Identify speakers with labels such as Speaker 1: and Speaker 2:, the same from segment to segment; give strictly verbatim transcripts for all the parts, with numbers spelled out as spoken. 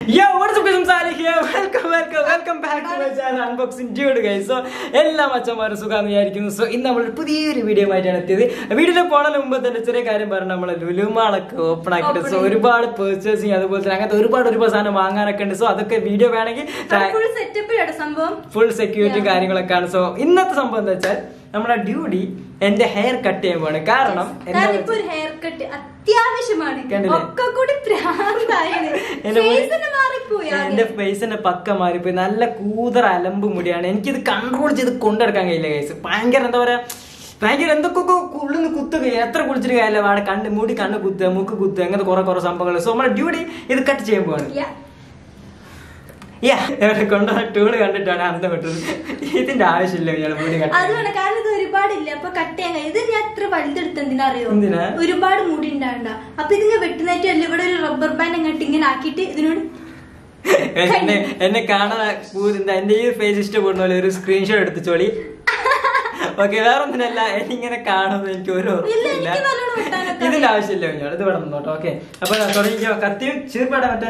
Speaker 1: Yo, what's up guys? I'm Salih here. Welcome, welcome, welcome back to my channel Unboxing Dude guys. So, എല്ലാ മച്ചന്മാരും സുഖാന്ന് വിചാരിക്കുന്നു. So ഇന്ന് നമ്മൾ പുതിയൊരു video ആയിട്ടാണ് എത്തിയത്. വീഡിയോയിൽ പോകുന്നതിന് മുമ്പ് തന്നെ ചെറിയ കാര്യം പറഞ്ഞു, നമ്മൾ ലുലു മാളൊക്കെ ഓപ്പൺ ആക്കിയിട്ട് സോ ഒരുപാട് പർച്ചേസിങ് അതുപോലെ തന്നെ അങ്ങനത്തെ ഒരുപാട് ഒരുപാട് സാധനം വാങ്ങാനൊക്കെ ഉണ്ട്. സോ അതൊക്കെ വീഡിയോ വേണമെങ്കിൽ ഫുൾ സെക്യൂരിറ്റി കാര്യങ്ങളൊക്കെ ആണ്. സോ ഇന്നത്തെ സംഭവം എന്താ വെച്ചാൽ നമ്മുടെ ഡ്യൂട്ടി എന്റെ ഹെയർ കട്ട് ചെയ്യാൻ പോവാണ്. കാരണം
Speaker 2: ഹെയർ കട്ട് അത്യാവശ്യമാണ്.
Speaker 1: എന്റെ ഫേസിന്റെ പക്ക മാറിപ്പോയി. നല്ല കൂതറ അലമ്പ് മുടിയാണ്. എനിക്കിത് കൺട്രോൾ ചെയ്ത് കൊണ്ടെടുക്കാൻ കഴിയില്ല ഗൈസ്. ഭയങ്കര എന്താ പറയാ, ഭയങ്കര എന്തൊക്കെ ഉള്ളിന്ന് കുത്തുക. എത്ര കുളിച്ചിട്ട് കാര്യമില്ല, അവിടെ കണ്ണ് മൂടി കണ്ണ് കുത്തുക, മൂക്ക് കുത്തുക, അങ്ങനത്തെ കുറെ കുറെ സംഭവങ്ങൾ. സോ നമ്മുടെ ഡ്യൂട്ടി ഇത് കട്ട് ചെയ്യാൻ പോവാണ്. കൊണ്ടുവന്ന ടൂള് കണ്ടിട്ടാണ് അന്തം വിട്ടത്. ഇതിന്റെ ആവശ്യമില്ല മുടി കട്ട്.
Speaker 2: കാരണം ഇത് ഒരുപാടില്ല, അപ്പൊ കട്ട് ചെയ്യാൻ കഴിയും. ഇത് ഞാൻ എത്ര വലുതെടുത്ത് എന്തിനാ അറിയോ? ഒരുപാട് മുടി ഉണ്ടാവണ്ട. അപ്പൊ ഇതിങ്ങനെ വെട്ടുന്നേറ്റ് അല്ല, ഇവിടെ ഒരു റബ്ബർ ബാൻഡ് അങ്ങോട്ട് ഇങ്ങനെ ആക്കിയിട്ട് ഇതിനോട്
Speaker 1: എന്നെ എന്നെ കാണാൻ എന്റെ ഈ ഫേസ് ഇഷ്ടപ്പെടുന്ന പോലെ ഒരു സ്ക്രീൻഷോട്ട് എടുത്തോളി. ഓക്കെ, വേറെ ഒന്നിനല്ല, എനിക്കിങ്ങനെ കാണുന്നത് എനിക്ക് ഒരു ഉറപ്പില്ല. ഇതിന്റെ ആവശ്യമില്ല കുഞ്ഞോളെ, ഇത് ഇവിടെ നിന്നോട്ടോ. ഓക്കെ, അപ്പൊ തുടങ്ങിക്കോ. കത്തിയും ചീർപ്പാടാ മറ്റേ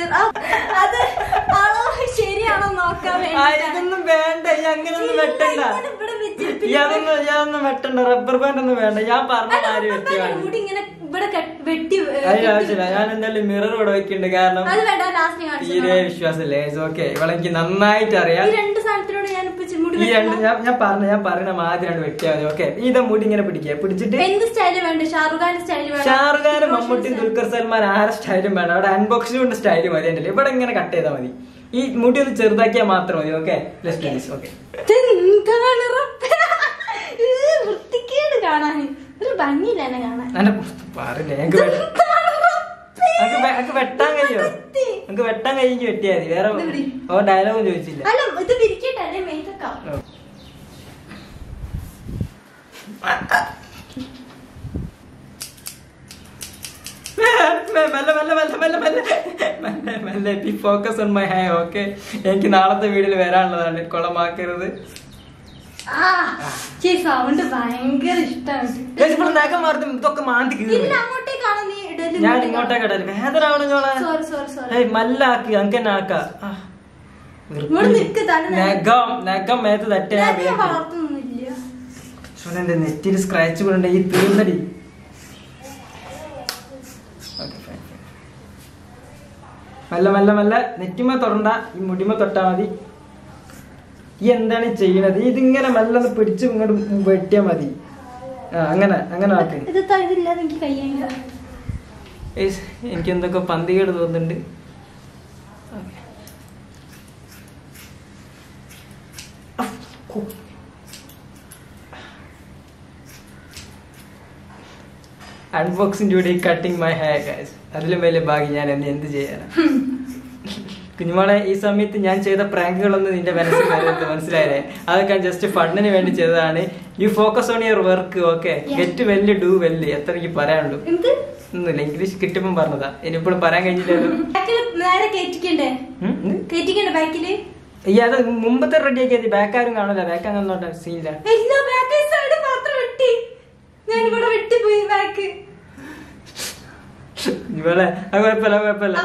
Speaker 2: ശരിയാണോ നോക്കാൻ.
Speaker 1: ഇതൊന്നും വേണ്ട, അങ്ങനൊന്നും വെട്ടണ്ട. അതൊന്നും ഞാനൊന്നും വെട്ടണ്ട. റബ്ബർ ബാൻഡ് ഒന്നും വേണ്ട. ഞാൻ പറഞ്ഞ കാര്യം വ്യക്തിയാണ്. അതിന്റെ ആവശ്യമില്ല. ഞാൻ എന്തായാലും മിറർ ഇവിടെ വെക്കുന്നുണ്ട്. കാരണം തീരെ വിശ്വാസമില്ലേ. ഓക്കെ, ഇവിടെ എനിക്ക് നന്നായിട്ട് അറിയാം. ഈ രണ്ട് ഞാൻ പറഞ്ഞ ഞാൻ പറയുന്ന മാതിരിയാണ് വെട്ടിയാൽ മതി. ഓക്കെ, ഇത് മുടി ഇങ്ങനെ പിടിക്കുക. പിടിച്ചിട്ട് ഷാറുഖ് ഖാനും മമ്മൂട്ടി ദുൽഖർ സൽമാൻ ആരെ സ്റ്റൈലും വേണം. അവിടെ അൺബോക്സിംഗ് കൊണ്ട് സ്റ്റൈല് മതി. എന്റെ ഇവിടെ ഇങ്ങനെ കട്ട് ചെയ്താൽ മതി. ഈ മുടി ഒന്ന് ചെറുതാക്കിയാൽ മാത്രം മതി. ഓക്കെ,
Speaker 2: വൃത്തിക്കേട് കാണാൻ ഒരു ഭംഗിയില്ല എന്നെ കാണാൻ.
Speaker 1: എനിക്ക് വെട്ടാൻ കഴിയോ? നമുക്ക് വെട്ടാൻ കഴിഞ്ഞ് വെട്ടിയാൽ മതി. വേറെ ഓ ഡയലോഗും ചോദിച്ചില്ല. Focus on my hair. Okay, എനിക്ക് നാളത്തെ വീഡിയോയിൽ വരാനുള്ളതാണ്. കുളമാക്കരുത്.
Speaker 2: ഭയങ്കര ഇഷ്ടമാണ്.
Speaker 1: ഇതൊക്കെ മാന്തി ഞാൻ ഇങ്ങോട്ടേക്ക് ഇടല്. വേദന ആവണോളെ മല്ലാക്കി അങ്ങനെ തന്നെ ആക്ക. നഖം നഖം മേത്ത് തട്ടിയാ എന്റെ നെറ്റിൽ സ്ക്രാച്ച് കൊണ്ടുണ്ട്. ഈ തീർന്നടി. മെല്ലെ മെല്ലെ മെല്ലെ നെറ്റിമ തൊടണ്ട, ഈ മുടിമ തൊട്ടാ മതി. ഈ എന്താണ് ചെയ്യണത്? ഇതിങ്ങനെ മെല്ലെ പിടിച്ച് ഇങ്ങോട്ട് വെട്ടിയാ മതി. ആ അങ്ങനെ അങ്ങനെ ആക്കി. എനിക്ക് എന്തൊക്കെ പന്തികേട് തോന്നുന്നുണ്ട്. Unboxing duty cutting my hair guys. അതിലും വലിയ ഭാഗ്യം ഞാൻ എന്നെ എന്ത് ചെയ്യാനാ കുഞ്ഞുമോളെ. ഈ സമയത്ത് ഞാൻ ചെയ്ത പ്രാങ്കുകളൊന്നും നിന്റെ മനസ്സിൽ വരരുത്, മനസ്സിലായേ? അതൊക്കെ ജസ്റ്റ് ഫണ്ടിന് വേണ്ടി ചെയ്തതാണ്. You focus on your work. Okay, get well do well. എത്ര എനിക്ക് പറയാനുള്ളൂ? ഒന്നുമില്ല, ഇംഗ്ലീഷ് കിട്ടുമ്പോൾ പറഞ്ഞതാ. ഇനിയിപ്പോഴും പറയാൻ കഴിഞ്ഞില്ലല്ലോ. ഈ അത് മുമ്പത്തെ റെഡി ആക്കിയത് ബാക്ക് ആരും കാണില്ല. ബാക്ക് അങ്ങനെ സീനില്ല. ഇവളെ അത് കുഴപ്പമില്ല കുഴപ്പമില്ല.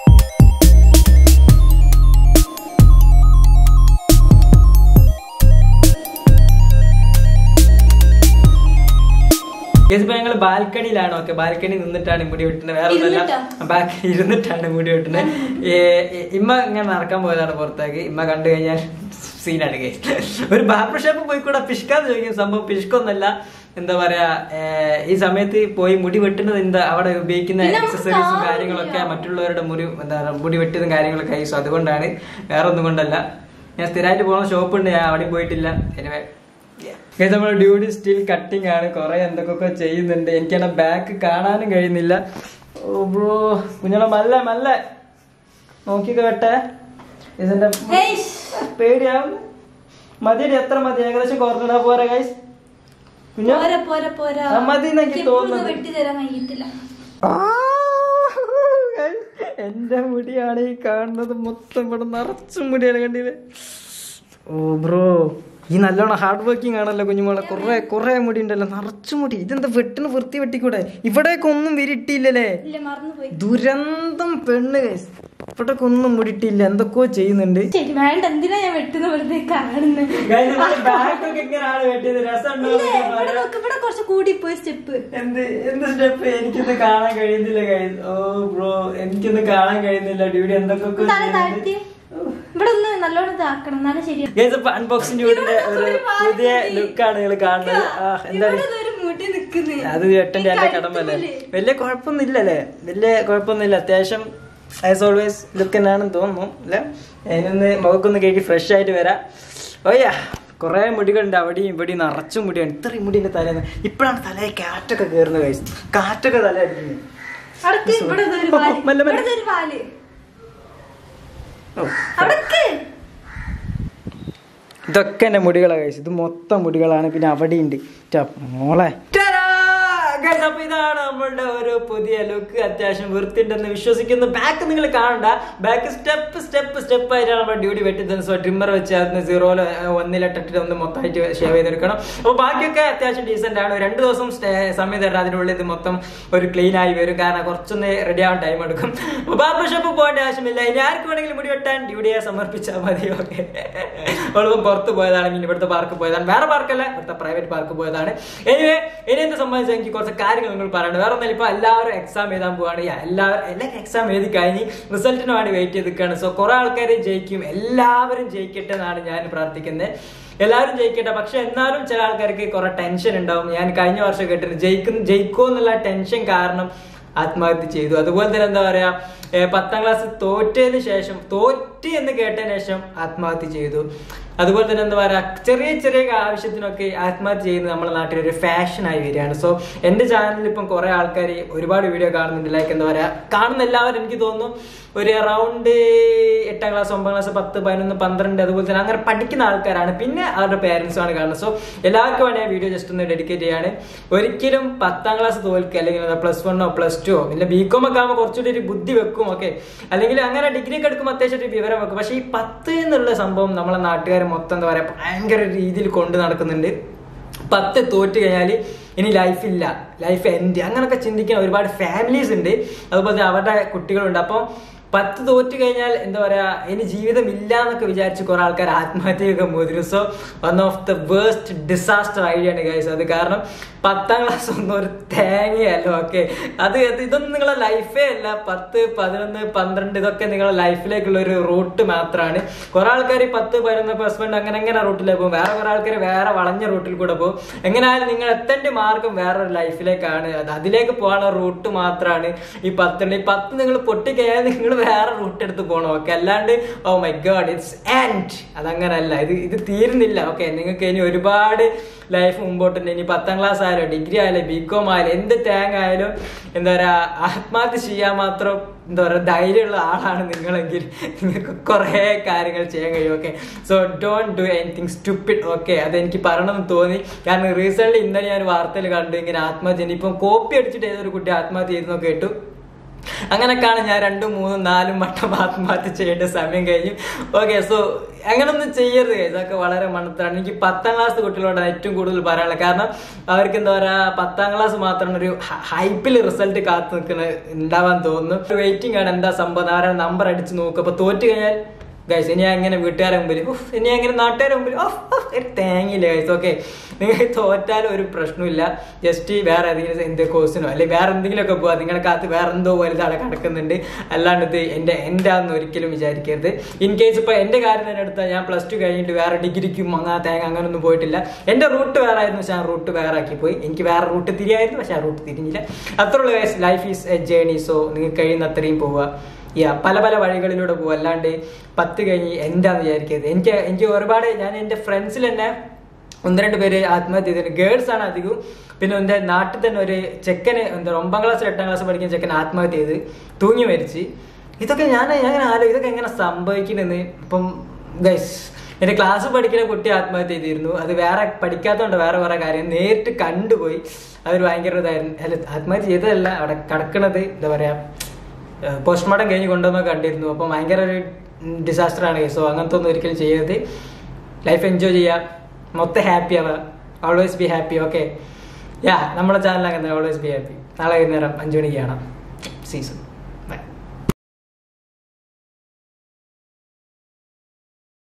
Speaker 1: ഞങ്ങള് ബാൽക്കണിയിലാണ്. ഓക്കെ, ബാൽക്കണി നിന്നിട്ടാണ് മുടി വെട്ടുന്നത്. വേറെ ഒന്നല്ല, ബാൽക്കണി ഇരുന്നിട്ടാണ് മുടി വെട്ടുന്നത്. ഇമ്മ ഇങ്ങനെ നടക്കാൻ പോയതാണ് പുറത്തേക്ക്. ഇമ്മ കണ്ടു കഴിഞ്ഞാൽ സീനാണ്. ഒരു ബാർബർ ഷോപ്പ് പോയി കൂടെ പിഷ്കാന്ന് ചോദിക്കും. സംഭവം പിഷ്കൊന്നല്ല, എന്താ പറയാ, ഈ സമയത്ത് പോയി മുടി വെട്ടുന്നത് എന്താ അവിടെ ഉപയോഗിക്കുന്ന എക്സസറീസും കാര്യങ്ങളൊക്കെ മറ്റുള്ളവരുടെ മുടി എന്താ മുടി വെട്ടിയതും കാര്യങ്ങളൊക്കെ. സോ അതുകൊണ്ടാണ്, വേറെ ഒന്നും കൊണ്ടല്ല. ഞാൻ സ്ഥിരമായിട്ട് പോകുന്ന ഷോപ്പ് ഉണ്ട്, ഞാൻ അവിടെ പോയിട്ടില്ല. എനിവേ നമ്മുടെ ഡ്യൂട്ടി സ്റ്റിൽ കട്ടിങ് ആണ്. കുറെ എന്തൊക്കെ ചെയ്യുന്നുണ്ട്. എനിക്കാണ് ബാക്ക് കാണാനും കഴിയുന്നില്ല. ഓ ബ്രോ, കുഞ്ഞോളെ മല്ല മല്ല നോക്കിയൊക്കെ വെട്ടെ. ഇതിന്റെ പേടിയാവും. മതിയുടെ എത്ര മതി? ഏകദേശം കുറഞ്ഞിടാ പോരാ ഗൈസ്? മതി എനിക്ക് തോന്നുന്നു. എന്റെ മുടിയാണ് ഈ കാണുന്നത് മൊത്തം. ഇവിടെ നിറച്ചും മുടിയാണ്, കണ്ടില്ലേ? ഓ ബ്രോ, ഈ നല്ലോണം ഹാർഡ് വർക്കിംഗ് ആണല്ലോ കുഞ്ഞുമോളെ. കുറെ കുറെ മുടി ഉണ്ടല്ലോ, നിറച്ചു മുടി. ഇതെന്താ വെട്ടിന് വൃത്തി വെട്ടിക്കൂടെ? ഇവിടേക്ക് ഒന്നും വിരിട്ടില്ലല്ലേ? ദുരന്തം പെണ്ണ്. ഇവിടെ ഒന്നും മുടിട്ടില്ല, എന്തൊക്കെയോ ചെയ്യുന്നുണ്ട്.
Speaker 2: ശരി വേണ്ട, എന്തിനാ ഞാൻ വെട്ടുന്ന വെറുതെ കാണുന്നത്. ഇവിടെ കുറച്ച് കൂടിപ്പോയി സ്റ്റെപ്പ്.
Speaker 1: എന്ത് എന്ത് സ്റ്റെപ്പ്? എനിക്കൊന്നും കാണാൻ കഴിയുന്നില്ല. ഓ ബ്രോ, എനിക്കൊന്നും കാണാൻ കഴിയുന്നില്ല. ഡ്യൂട്ടി എന്തൊക്കെ
Speaker 2: ഇവിടെ ഒന്ന് നല്ലോണം ഇതാക്കണം, എന്നാലും ശരിയാണ്.
Speaker 1: അൺബോക്സിംഗ് ഡ്യൂട്ടിന്റെ ഒരു പുതിയ ലുക്കാണ് നിങ്ങൾ കാണുന്നത്. എന്താണ് അത്? ഏട്ടന്റെ എന്റെ കടമല്ലേ? വലിയ കുഴപ്പമൊന്നുമില്ലല്ലേ? വലിയ കുഴപ്പമൊന്നുമില്ല. അത്യാവശ്യം ആസ് ഓൾവേസ് ലുക്ക് തന്നെയാണെന്ന് തോന്നുന്നു അല്ലെ? അതിനൊന്ന് മുഖക്കൊന്ന് കേൾക്കി ഫ്രഷ് ആയിട്ട് വരാം. ഓയ്യാ, കുറെ മുടികളുണ്ട് അവിടെയും ഇവിടെയും നിറച്ചും മുടിയാണ്. ഇത്രയും മുടിന്റെ തലേന്ന് ഇപ്പോഴാണ് തലയിൽ കാറ്റൊക്കെ കയറുന്നത്. കഴിച്ചു കാറ്റൊക്കെ തല അടിക്കുന്നത്. ഇതൊക്കെ എന്റെ മുടികളാണ് കഴിച്ചു. ഇത് മൊത്തം മുടികളാണ്. പിന്നെ അവിടെയുണ്ട് മോളെ. അപ്പൊ ഇതാണ് നമ്മളുടെ ഒരു പുതിയ ലുക്ക്. അത്യാവശ്യം വൃത്തിയുണ്ടെന്ന് വിശ്വസിക്കുന്നു. ബാക്ക് നിങ്ങൾ കാണണ്ട, ബാക്ക് സ്റ്റെപ്പ് സ്റ്റെപ്പ് സ്റ്റെപ്പ് ആയിട്ടാണ് നമ്മുടെ ഡ്യൂട്ടി വെട്ടിത്തത്. സോ ട്രിമ്മർ വെച്ച് അതിന് സീറോയില് ഒന്നിലിട്ടിട്ട് ഒന്ന് മൊത്തമായിട്ട് ഷേവ് ചെയ്തെടുക്കണം. അപ്പൊ ബാക്കിയൊക്കെ അത്യാവശ്യം ഡീസെന്റ് ആണ്. രണ്ടു ദിവസം സമയം തരാം, അതിനുള്ളിൽ ഇത് മൊത്തം ഒരു ക്ലീൻ ആയി വരും. കാരണം കുറച്ചൊന്ന് റെഡി ആവാൻ ടൈം എടുക്കും. അപ്പൊ ബാർബർ ഷോപ്പ് പോകേണ്ട ആവശ്യമില്ല. ഇനി ആർക്ക് വേണമെങ്കിലും മുടി വെട്ടാൻ ഡ്യൂട്ടിയെ സമർപ്പിച്ചാൽ മതി. ഓക്കെ, അവളിപ്പം പുറത്ത് പോയതാണ്, ഇനി ഇവിടുത്തെ പാർക്ക് പോയതാണ്. വേറെ പാർക്കല്ല, ഇവിടുത്തെ പ്രൈവറ്റ് പാർക്ക് പോയതാണ്. എനിവേ, ഇനി എന്ത് സംബന്ധിച്ചാൽ എനിക്ക് കുറച്ച് കാര്യങ്ങൾ നിങ്ങൾ പറയണം. വേറെ ഒന്നും ഇപ്പൊ എല്ലാവരും എക്സാം എഴുതാൻ പോവാണ്. എല്ലാവരും എല്ലാവരും എക്സാം എഴുതി കഴിഞ്ഞ് റിസൾട്ടിന് വേണ്ടി വെയിറ്റ് ചെയ്തിരിക്കുകയാണ്. സോ കുറെ ആൾക്കാർ ജയിക്കും. എല്ലാവരും ജയിക്കട്ടെ എന്നാണ് ഞാൻ പ്രാർത്ഥിക്കുന്നത്. എല്ലാവരും ജയിക്കട്ടെ. പക്ഷെ എന്നാലും ചില ആൾക്കാർക്ക് കുറെ ടെൻഷൻ ഉണ്ടാവും. ഞാൻ കഴിഞ്ഞ വർഷം കേട്ടിരുന്നു ജയിക്കും ജയിക്കുമോ എന്നുള്ള ടെൻഷൻ കാരണം ആത്മഹത്യ ചെയ്തു. അതുപോലെ തന്നെ എന്താ പറയാ, പത്താം ക്ലാസ് തോറ്റതിന് ശേഷം തോറ്റ് എന്ന് കേട്ടതിന് ശേഷം ആത്മഹത്യ ചെയ്തു. അതുപോലെ തന്നെ എന്താ പറയാ, ചെറിയ ചെറിയ ആവശ്യത്തിനൊക്കെ ആത്മഹത്യ ചെയ്യുന്നത് നമ്മുടെ നാട്ടിൽ ഒരു ഫാഷനായി വരികയാണ്. സോ എന്റെ ചാനലിൽ ഇപ്പം കുറെ ആൾക്കാർ ഒരുപാട് വീഡിയോ കാണുന്നുണ്ട്. ലൈക്ക് എന്താ പറയാ, കാണുന്ന എല്ലാവരും എനിക്ക് തോന്നുന്നു ഒരു അറൗണ്ട് എട്ടാം ക്ലാസ് ഒമ്പതാം ക്ലാസ് പത്ത് പതിനൊന്ന് പന്ത്രണ്ട് അതുപോലെ തന്നെ അങ്ങനെ പഠിക്കുന്ന ആൾക്കാരാണ്. പിന്നെ അവരുടെ പേരൻസും ആണ് കാണുന്നത്. സോ എല്ലാവർക്കും വേണ്ടി വീഡിയോ ജസ്റ്റ് ഒന്ന് ഡെഡിക്കേറ്റ് ചെയ്യാണ്. ഒരിക്കലും പത്താം ക്ലാസ് തോൽക്കുക, അല്ലെങ്കിൽ പ്ലസ് വണ്ണോ പ്ലസ് ടു പിന്നെ ബി കോം ഒക്കെ ആകുമ്പോൾ കുറച്ചുകൂടി ഒരു ബുദ്ധി വെക്കും. ഓക്കെ, അല്ലെങ്കിൽ അങ്ങനെ ഡിഗ്രി ഒക്കെ എടുക്കുമ്പോൾ അത്യാവശ്യം ഒരു വിവരം വെക്കും. പക്ഷെ ഈ പത്ത് എന്നുള്ള സംഭവം നമ്മളെ നാട്ടുകാർ മൊത്തം എന്താ പറയാ ഭയങ്കര രീതിയിൽ കൊണ്ട് നടക്കുന്നുണ്ട്. പത്ത് തോറ്റ് കഴിഞ്ഞാൽ ഇനി ലൈഫില്ല, ലൈഫ് എൻഡ് അങ്ങനൊക്കെ ചിന്തിക്കുന്ന ഒരുപാട് ഫാമിലീസ് ഉണ്ട്. അതുപോലെ അവരുടെ കുട്ടികളുണ്ട്. അപ്പം പത്ത് തോറ്റ് കഴിഞ്ഞാൽ എന്താ പറയാ ഇനി ജീവിതം ഇല്ല എന്നൊക്കെ വിചാരിച്ച് കുറെ ആൾക്കാർ ആത്മഹത്യയൊക്കെ മുതിരും. So one of the waste disaster idea ആണ് ഗൈസ് അത്. കാരണം പത്താം ക്ലാസ് ഒന്നും ഒരു തേങ്ങയല്ല. ഓക്കെ, അത് ഇതൊന്നും നിങ്ങളെ ലൈഫേ അല്ല. പത്ത് പതിനൊന്ന് പന്ത്രണ്ട് ഇതൊക്കെ നിങ്ങളുടെ ലൈഫിലേക്കുള്ള ഒരു റൂട്ട് മാത്രമാണ്. കുറെ ആൾക്കാർ പത്ത് പതിനൊന്ന് പ്ലസ് വൺ അങ്ങനെ എങ്ങനെ റൂട്ടിലേക്ക് പോകും. വേറെ കുറെ ആൾക്കാർ വേറെ വളഞ്ഞ റൂട്ടിൽ കൂടെ പോകും. എങ്ങനെയായാലും നിങ്ങൾ എത്തേണ്ട മാർഗം വേറൊരു ലൈഫിലേക്കാണ്. അത് അതിലേക്ക് പോകാനുള്ള റൂട്ട് മാത്രമാണ് ഈ പത്തുണ്ട്. ഈ പത്ത് നിങ്ങൾ പൊട്ടിക്കഴിഞ്ഞാൽ നിങ്ങൾ വേറെ റൂട്ട് എടുത്ത് പോകണം. ഓക്കെ, അല്ലാണ്ട് oh my god it's end അതങ്ങനല്ല. ഇത് ഇത് തീരുന്നില്ല. ഓക്കെ, നിങ്ങൾക്ക് ഇനി ഒരുപാട് ലൈഫ് മുമ്പോട്ടുണ്ട്. ഇനി പത്താം ക്ലാസ് ആയാലും ഡിഗ്രി ആയാലും ബി കോം ആയാലും എന്ത് തേങ്ങ ആയാലും എന്താ പറയാ ആത്മഹത്യ ചെയ്യാൻ മാത്രം എന്താ പറയാ ധൈര്യമുള്ള ആളാണ് നിങ്ങളെങ്കിൽ നിങ്ങൾക്ക് കുറെ കാര്യങ്ങൾ ചെയ്യാൻ കഴിയും. Okay, so don't do anything stupid. Okay, അതെനിക്ക് പറയണമെന്ന് തോന്നി. കാരണം റീസെന്റ് ഇന്നലെ ഞാൻ വാർത്തയിൽ കണ്ടു ഇങ്ങനെ ആത്മഹത്യ. ഇപ്പം കോപ്പി അടിച്ചിട്ട് ഏതൊരു കുട്ടി ആത്മഹത്യ ചെയ്തെന്നൊക്കെ കേട്ടു. അങ്ങനെയൊക്കെയാണ് ഞാൻ രണ്ടും മൂന്നും നാലും വട്ടം ആത്മഹത്യ ചെയ്യേണ്ട സമയം കഴിഞ്ഞു. ഓക്കെ, സോ അങ്ങനൊന്നും ചെയ്യരുത്. ഇതൊക്കെ വളരെ മണത്താണ്. എനിക്ക് പത്താം ക്ലാസ് കുട്ടികളോട് ഏറ്റവും കൂടുതൽ പറയാനുള്ളത്. കാരണം അവർക്ക് എന്താ പറയാ പത്താം ക്ലാസ് മാത്രമാണ് ഒരു ഹൈപ്പിൽ റിസൾട്ട് കാത്തു നിൽക്കുന്ന ഉണ്ടാവാൻ തോന്നുന്നു. വെയിറ്റിംഗ് ആണ് എന്താ സംഭവം. അവരുടെ നമ്പർ അടിച്ച് നോക്കും. അപ്പൊ തോറ്റു കഴിഞ്ഞാൽ ഗൈസ് ഇനി അങ്ങനെ വീട്ടുകാരെ മുമ്പിൽ ഇനി അങ്ങനെ നാട്ടുകാരെ മുമ്പിൽ തേങ്ങിയില്ല ഗൈസ്. ഓക്കെ, നിങ്ങൾക്ക് തോറ്റാലും ഒരു പ്രശ്നമില്ല. ജസ്റ്റ് വേറെ ഏതെങ്കിലും എന്ത് കോഴ്സിനോ അല്ലെങ്കിൽ വേറെ എന്തെങ്കിലുമൊക്കെ പോവാ. നിങ്ങളുടെ കാലത്ത് വേറെ എന്തോ വലുതാണ് കിടക്കുന്നുണ്ട്. അല്ലാണ്ട് ഇത് എന്റെ എൻ്റെ ആണെന്ന് ഒരിക്കലും വിചാരിക്കരുത്. ഇൻ കേസ് ഇപ്പൊ എന്റെ കാര്യം തന്നെ എടുത്താൽ ഞാൻ പ്ലസ് ടു കഴിഞ്ഞിട്ട് വേറെ ഡിഗ്രിക്കും അങ്ങനെ തേങ്ങ അങ്ങനൊന്നും പോയിട്ടില്ല. എന്റെ റൂട്ട് വേറെ ആയിരുന്നു, പക്ഷെ ആ റൂട്ട് വേറെ ആക്കി പോയി. എനിക്ക് വേറെ റൂട്ട് തിരിയായിരുന്നു, പക്ഷെ ആ റൂട്ട് തിരിഞ്ഞില്ല. അത്രയുള്ള guys, life is a journey. So നിങ്ങൾക്ക് കഴിയുന്ന അത്രയും പോവുക. യാ പല പല വഴികളിലൂടെ പോകും. അല്ലാണ്ട് പത്ത് കഴിഞ്ഞ് എന്താന്ന് വിചാരിക്കരുത്. എനിക്ക് എനിക്ക് ഒരുപാട് ഞാൻ എൻ്റെ ഫ്രണ്ട്സിൽ തന്നെ ഒന്ന് രണ്ട് പേര് ആത്മഹത്യ ചെയ്തിട്ടുണ്ട്. ഗേൾസ് ആണ് അധികവും. പിന്നെ എൻ്റെ നാട്ടിൽ തന്നെ ഒരു ചെക്കന് എന്താ ഒമ്പതാം ക്ലാസ് എട്ടാം ക്ലാസ് പഠിക്കുന്ന ചെക്കൻ ആത്മഹത്യ ചെയ്ത് തൂങ്ങി മരിച്ച്. ഇതൊക്കെ ഞാൻ ഞാൻ ആലോ ഇതൊക്കെ എങ്ങനെ സംഭവിക്കണെന്ന്. ഇപ്പം ഗൈസ് എൻ്റെ ക്ലാസ് പഠിക്കുന്ന കുട്ടി ആത്മഹത്യ ചെയ്തിരുന്നു. അത് വേറെ പഠിക്കാത്തതുകൊണ്ട് വേറെ വേറെ കാര്യം നേരിട്ട് കണ്ടുപോയി. അതൊരു ഭയങ്കര ഇതായിരുന്നു. അല്ല, ആത്മഹത്യ ചെയ്തതല്ല, അവിടെ കിടക്കണത് എന്താ പറയാ പോസ്റ്റ്മോർട്ടം കഴിഞ്ഞ് കൊണ്ടുവന്നൊക്കെ കണ്ടിരുന്നു. അപ്പം ഭയങ്കര ഒരു ഡിസാസ്റ്റർ ആണ്. സോ അങ്ങനത്തെ ഒന്നും ഒരിക്കലും ചെയ്യരുത്. ലൈഫ് എൻജോയ് ചെയ്യുക, മൊത്തം ഹാപ്പി ആവുക. Always be happy. Okay, yeah നമ്മുടെ ചാനൽ അങ്ങനെ ഓൾവേസ് ബി ഹാപ്പി. നാളെ വൈകുന്നേരം അഞ്ചു മണിക്ക് കാണാം. സീസൺ